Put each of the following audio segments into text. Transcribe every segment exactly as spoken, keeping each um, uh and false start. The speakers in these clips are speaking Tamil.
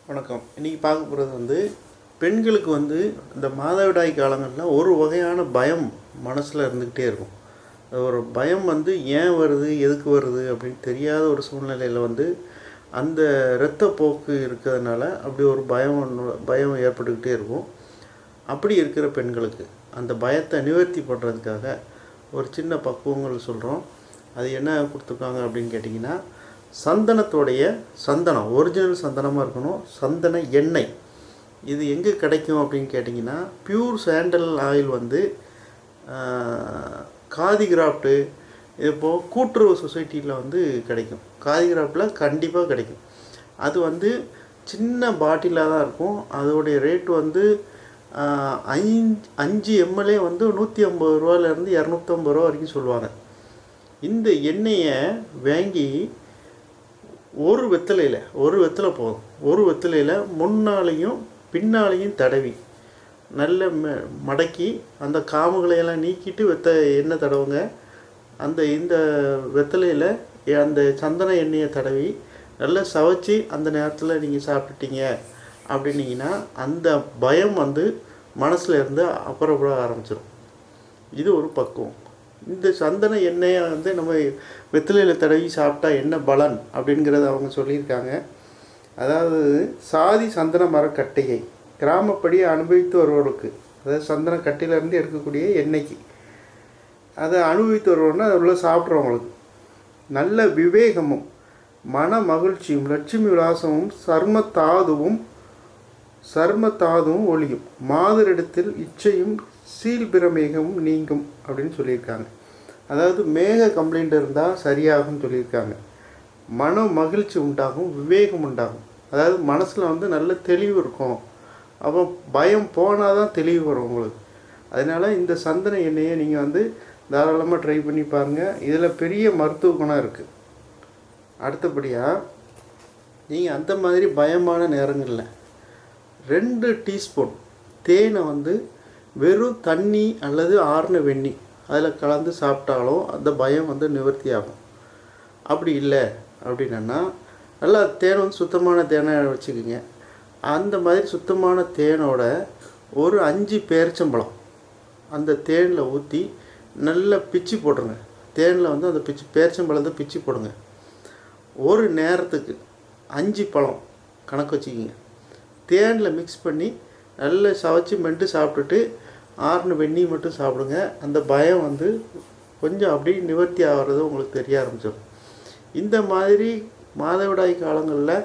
வணக்கம். இன்றைக்கி பார்க்க போகிறது வந்து பெண்களுக்கு வந்து இந்த மாதவிடாய் காலங்களில் ஒரு வகையான பயம் மனசில் இருந்துக்கிட்டே இருக்கும். அது ஒரு பயம் வந்து ஏன் வருது, எதுக்கு வருது அப்படின்னு தெரியாத ஒரு சூழ்நிலையில் வந்து அந்த இரத்தப்போக்கு இருக்கிறதுனால அப்படி ஒரு பயம் ஒன்று பயம் ஏற்பட்டுக்கிட்டே இருக்கும். அப்படி இருக்கிற பெண்களுக்கு அந்த பயத்தை நிவர்த்தி பண்ணுறதுக்காக ஒரு சின்ன பக்குவங்கள் சொல்கிறோம். அது என்ன கொடுத்துருக்காங்க அப்படின்னு கேட்டிங்கன்னா, சந்தனத்தோடைய சந்தனம் ஒரிஜினல் சந்தனமாக இருக்கணும். சந்தன எண்ணெய் இது எங்கே கிடைக்கும் அப்படின்னு கேட்டிங்கன்னா, பியூர் சாண்டல் ஆயில் வந்து காதி கிராஃப்ட்டு இப்போது கூட்டுறவு சொசைட்டியில் வந்து கிடைக்கும். காதி கிராஃப்டில் கண்டிப்பாக கிடைக்கும். அது வந்து சின்ன பாட்டிலாக தான் இருக்கும். அதோடைய ரேட்டு வந்து ஐந்து அஞ்சு எம்எல்ஏ வந்து நூற்றி ஐம்பது ரூபாலேருந்து இரநூத்தம்பது ரூபா வரைக்கும் சொல்லுவாங்க. இந்த எண்ணெயை வாங்கி ஒரு வெத்தலையில் ஒரு வெத்தலை போதும். ஒரு வெத்தலையில் முன்னாலையும் பின்னாலையும் தடவி நல்ல மடக்கி அந்த காமுகளையெல்லாம் நீக்கிட்டு வெத்த எண்ணெய் தடவுங்க. அந்த இந்த வெத்தலையில் அந்த சந்தன எண்ணெயை தடவி நல்லா சவைச்சி அந்த நேரத்தில் நீங்கள் சாப்பிட்டுட்டீங்க அப்படின்னீங்கன்னா அந்த பயம் வந்து மனசில் இருந்து அப்புறப்பட ஆரம்பிச்சிடும். இது ஒரு பக்குவம். இந்த சந்தன எண்ணெயை வந்து நம்ம வெத்தலையில் தடவி சாப்பிட்டா என்ன பலன் அப்படிங்கிறத அவங்க சொல்லியிருக்காங்க. அதாவது சாதி சந்தன மரக்கட்டையை கிராமப்படி அனுபவித்து வருவர்களுக்கு, அதாவது சந்தன கட்டையிலேருந்து எடுக்கக்கூடிய எண்ணெய்க்கு அதை அனுபவித்து வருவோன்னா அதில் உள்ள சாப்பிட்றவங்களுக்கு நல்ல விவேகமும் மன மகிழ்ச்சியும் லட்சுமி விலாசமும் சர்மத்தாதுவும் சர்மத்தாதுவும் ஒளியும் மாதரிடத்தில் இச்சையும் சீல்பிரமேகமும் நீங்கும் அப்படின்னு சொல்லியிருக்காங்க. அதாவது மேக கம்ப்ளைண்ட் இருந்தால் சரியாகும்னு சொல்லியிருக்காங்க. மன மகிழ்ச்சி உண்டாகும், விவேகம் உண்டாகும். அதாவது மனசில் வந்து நல்ல தெளிவு இருக்கும். அப்போ பயம் போனால் தான் தெளிவு வரும் உங்களுக்கு. அதனால் இந்த சந்தன எண்ணெயை நீங்கள் வந்து தாராளமாக ட்ரை பண்ணி பாருங்கள். இதில் பெரிய மருத்துவ குணம் இருக்குது. அடுத்தபடியாக நீங்கள் அந்த மாதிரி பயமான நேரங்களில் ரெண்டு டீஸ்பூன் தேனை வந்து வெறும் தண்ணி அல்லது ஆறின வெண்ணி அதில் கலந்து சாப்பிட்டாலும் அந்த பயம் வந்து நிவர்த்தி ஆகும். அப்படி இல்லை அப்படின்னா நல்லா தேன் வந்து சுத்தமான தேனை வச்சுக்கோங்க. அந்த மாதிரி சுத்தமான தேனோட ஒரு அஞ்சு பேரிச்சம்பழம் அந்த தேனில் ஊற்றி நல்லா பிச்சு போட்டுருங்க. தேனில் வந்து அந்த பிச்சு பேரிச்சம்பழத்தை பிச்சு போடுங்க. ஒரு நேரத்துக்கு அஞ்சு பழம் கணக்கு வச்சுக்கிங்க. தேனில் மிக்ஸ் பண்ணி நல்லா சவைச்சி மென்று சாப்பிட்டுட்டு ஆறுனு வெந்நீ மட்டும் சாப்பிடுங்க. அந்த பயம் வந்து கொஞ்சம் அப்படி நிவர்த்தி ஆகிறது உங்களுக்கு தெரிய ஆரம்பிச்சிடும். இந்த மாதிரி மாதவிடாய் காலங்களில்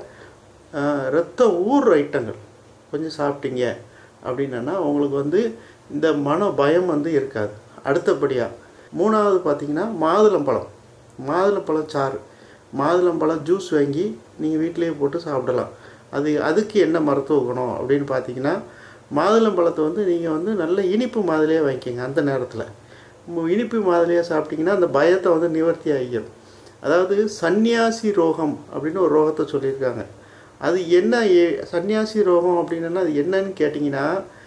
இரத்த ஊர் ஐட்டங்கள் கொஞ்சம் சாப்பிட்டீங்க அப்படின்னா உங்களுக்கு வந்து இந்த மன பயம் வந்து இருக்காது. அடுத்தபடியாக மூணாவது பார்த்திங்கன்னா மாதுளம்பழம் மாதுளம்பழம் சாறு மாதுளம்பழம் ஜூஸ் வாங்கி நீங்கள் வீட்டிலேயே போட்டு சாப்பிடலாம். அது அதுக்கு என்ன மருத்துவ குணம் அப்படின்னு பார்த்தீங்கன்னா, மாதுளம்பழத்தை வந்து நீங்கள் வந்து நல்ல இனிப்பு மாதிரியே வாங்கிக்கோங்க. அந்த நேரத்தில் இனிப்பு மாதிரியாக சாப்பிட்டிங்கன்னா அந்த பயத்தை வந்து நிவர்த்தி ஆகிடும். அதாவது சன்னியாசி ரோகம் அப்படின்னு ஒரு ரோகத்தை சொல்லியிருக்காங்க. அது என்ன சன்னியாசி ரோகம் அப்படின்னா அது என்னன்னு கேட்டிங்கன்னா,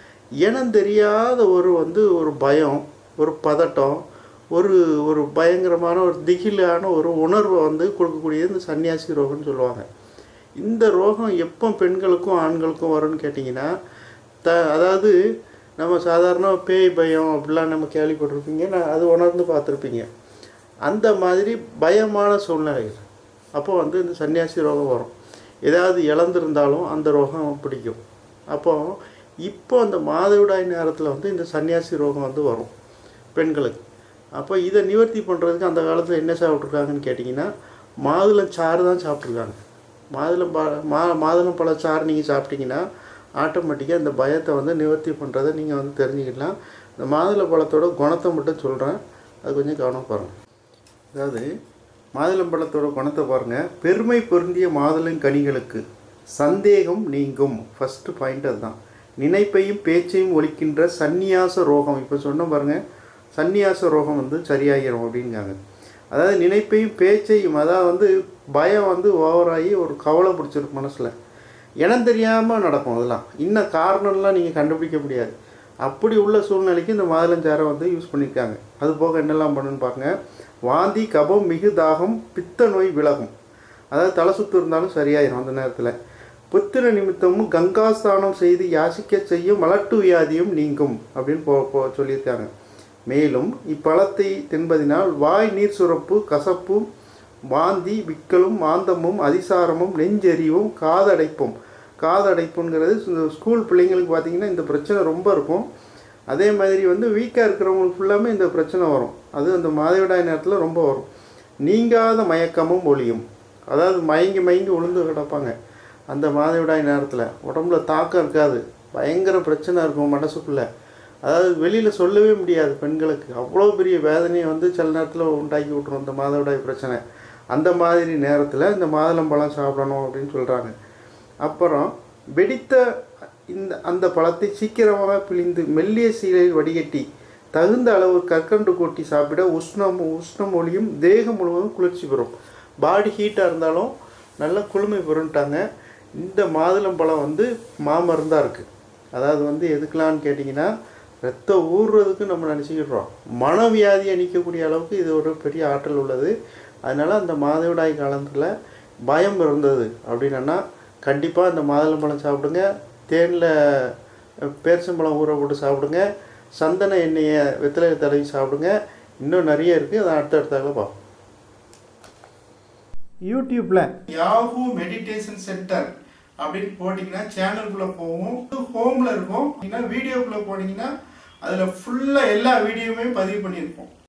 இனம் தெரியாத ஒரு வந்து ஒரு பயம், ஒரு பதட்டம், ஒரு ஒரு பயங்கரமான ஒரு திகிலான ஒரு உணர்வை வந்து கொடுக்கக்கூடியது இந்த சன்னியாசி ரோகம்னு சொல்லுவாங்க. இந்த ரோகம் எப்போ பெண்களுக்கும் ஆண்களுக்கும் வரும்னு கேட்டிங்கன்னா, த அதாவது நம்ம சாதாரண பேய் பயம் அப்படிலாம் நம்ம கேள்விப்பட்டிருப்பீங்க, நான் அது உணர்ந்து பார்த்துருப்பீங்க. அந்த மாதிரி பயமான சூழ்நிலைகள் அப்போ வந்து இந்த சன்னியாசி ரோகம் வரும். ஏதாவது இழந்திருந்தாலும் அந்த ரோகம் பிடிக்கும். அப்போது இப்போ அந்த மாதவிடாய் நேரத்தில் வந்து இந்த சன்னியாசி ரோகம் வந்து வரும் பெண்களுக்கு. அப்போ இதை நிவர்த்தி பண்ணுறதுக்கு அந்த காலத்தில் என்ன சாப்பிட்ருக்காங்கன்னு கேட்டிங்கன்னா, மாதுளஞ்சாறு தான் சாப்பிட்ருக்காங்க. மாதுளம் ப மா மாதுளம்பழச்சாறு நீங்கள் சாப்பிட்டீங்கன்னா ஆட்டோமேட்டிக்காக இந்த பயத்தை வந்து நிவர்த்தி பண்ணுறதை நீங்கள் வந்து தெரிஞ்சுக்கலாம். இந்த மாதுளம்பழத்தோட குணத்தை மட்டும் சொல்கிறேன், அது கொஞ்சம் கவனம் பாருங்கள். அதாவது மாதுளம்பழத்தோட குணத்தை பாருங்கள். பெருமை பொருந்திய மாதுளங்கனிகளுக்கு சந்தேகம் நீங்கும். ஃபஸ்ட்டு பாயிண்ட் அதுதான். நினைப்பையும் பேச்சையும் ஒழிக்கின்ற சந்நியாச ரோகம். இப்போ சொன்ன பாருங்கள், சந்நியாச ரோகம் வந்து சரியாகிடும் அப்படிங்காங்க. அதாவது நினைப்பையும் பேச்சையும், அதாவது வந்து பயம் வந்து ஓவராகி ஒரு கவலை பிடிச்சிருக்கு மனசில். இனம் தெரியாமல் நடக்கும். அதெல்லாம் இன்னும் காரணம்லாம் நீங்கள் கண்டுபிடிக்க முடியாது. அப்படி உள்ள சூழ்நிலைக்கு இந்த மாதுளஞ்சாறை வந்து யூஸ் பண்ணியிருக்காங்க. அது போக என்னெல்லாம் பண்ணுன்னு பாருங்க. வாந்தி, கபம், மிகு தாகம், பித்த நோய் விலகும். அதாவது தலை சுற்று இருந்தாலும் சரியாயிடும் அந்த நேரத்தில். புத்திர நிமித்தமும் கங்காஸ்தானம் செய்து யாசிக்க செய்யும் மலட்டு வியாதியும் நீங்கும் அப்படின்னு போ போ சொல்லியிருக்காங்க. மேலும் இப்பழத்தை தின்பதினால் வாய் நீர் சுரப்பு, கசப்பும், வாந்தி, விக்கலும், மாந்தமும், அதிசாரமும், நெஞ்செறிவும், காதடைப்பும். காதடைப்புங்கிறது ஸ்கூல் பிள்ளைங்களுக்கு பார்த்திங்கன்னா இந்த பிரச்சனை ரொம்ப இருக்கும். அதே மாதிரி வந்து வீக்காக இருக்கிறவங்களுக்கு ஃபுல்லாமே இந்த பிரச்சனை வரும். அது அந்த மாதவிடாய் நேரத்தில் ரொம்ப வரும். நீங்காத மயக்கமும் ஒளியும், அதாவது மயங்கி மயங்கி உளுந்து கிடப்பாங்க அந்த மாதவிடாய் நேரத்தில். உடம்புல தாக்கம் இருக்காது, பயங்கர பிரச்சனை இருக்கும் மனசுக்குள்ளே. அதாவது வெளியில் சொல்லவே முடியாது பெண்களுக்கு. அவ்வளோ பெரிய வேதனையை வந்து சில நேரத்தில் உண்டாக்கி விட்ரும் இந்த மாதவிடாய் பிரச்சனை. அந்த மாதிரி நேரத்தில் இந்த மாதுளம்பழம் சாப்பிடணும் அப்படின்னு சொல்கிறாங்க. அப்புறம் வெடித்த இந்த அந்த பழத்தை சீக்கிரமாக பிழிந்து மெல்லிய சீலையில் வடிகட்டி தகுந்த அளவு கற்கண்டு கொட்டி சாப்பிட உஷ்ணம் உஷ்ணம் ஒளியும் தேகம் முழுவதும் குளிர்ச்சி பெறும். பாடி ஹீட்டாக இருந்தாலும் நல்லா குளுமை பெறுன்ட்டாங்க. இந்த மாதுளம்பழம் வந்து மாமருந்தாக இருக்குது. அதாவது வந்து எதுக்கலான்னு கேட்டிங்கன்னா, ரத்தம் ஊறுறதுக்கு நம்ம நினச்சிக்கிடுறோம். மனவியாதியை நீக்கக்கூடிய அளவுக்கு இது ஒரு பெரிய ஆற்றல் உள்ளது. அதனால் அந்த மாதவிடாய் காலத்தில் பயம் இருந்தது அப்படின்னா கண்டிப்பாக இந்த மாதுளம்பழம் சாப்பிடுங்க. தேனில் பேரிச்சம்பழம் ஊற போட்டு சாப்பிடுங்க. சந்தன எண்ணெயை வெத்தலை தடவி சாப்பிடுங்க. இன்னும் நிறைய இருக்குது, அதை அடுத்தடுத்தால பார்ப்போம். யூடியூப்பில் யாஹூ மெடிடேஷன் சென்டர் அப்படின்னு போட்டிங்கன்னா சேனலுக்குள்ளே போவோம். ஹோமில் இருக்கும். வீடியோக்குள்ளே போனீங்கன்னா அதில் ஃபுல்லாக எல்லா வீடியோவுமே பதிவு பண்ணியிருப்போம்.